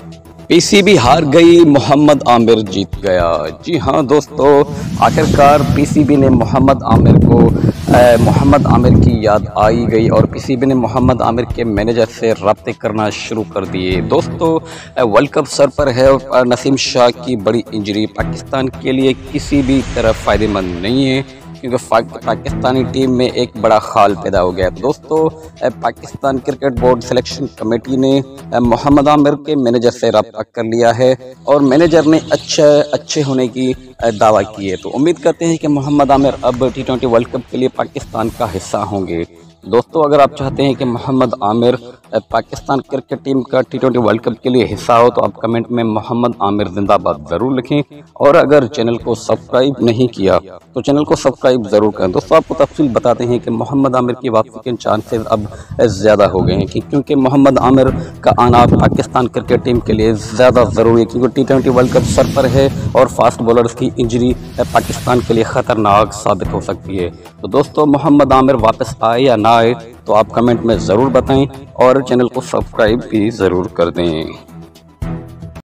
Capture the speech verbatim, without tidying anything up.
PCB हार गई, मोहम्मद आमिर जीत गया। जी हाँ दोस्तों, आखिरकार पीसीबी ने मोहम्मद आमिर को मोहम्मद आमिर की याद आई गई और पीसीबी ने मोहम्मद आमिर के मैनेजर से रब्ते करना शुरू कर दिए। दोस्तों, वर्ल्ड कप सर पर है और नसीम शाह की बड़ी इंजरी पाकिस्तान के लिए किसी भी तरह फ़ायदेमंद नहीं है, क्योंकि पाकिस्तानी टीम में एक बड़ा खाल पैदा हो गया। तो दोस्तों, Pakistan cricket board selection committee ने मोहम्मद आमिर के मैनेजर से रब्ता कर लिया है और मैनेजर ने अच्छे अच्छे होने की दावा की है। तो उम्मीद करते हैं कि मोहम्मद आमिर अब टी ट्वेंटी वर्ल्ड कप के लिए पाकिस्तान का हिस्सा होंगे। दोस्तों, अगर आप चाहते हैं कि मोहम्मद आमिर पाकिस्तान क्रिकेट टीम का टी ट्वेंटी वर्ल्ड कप के लिए हिस्सा हो, तो आप कमेंट में मोहम्मद आमिर जिंदाबाद ज़रूर लिखें। और अगर चैनल को सब्सक्राइब नहीं किया तो चैनल को सब्सक्राइब ज़रूर करें। दोस्तों, आपको तफसील बताते हैं कि मोहम्मद आमिर की वापसी के चांसेस अब ज़्यादा हो गए हैं, क्योंकि मोहम्मद आमिर का आना पाकिस्तान क्रिकेट टीम के लिए ज़्यादा ज़रूरी है, क्योंकि टी ट्वेंटी वर्ल्ड कप सर पर है और फास्ट बॉलर्स की इंजरी पाकिस्तान के लिए ख़तरनाक साबित हो सकती है। तो दोस्तों, मोहम्मद आमिर वापस आए या ना आए तो आप कमेंट में ज़रूर बताएं और चैनल को सब्सक्राइब भी ज़रूर कर दें।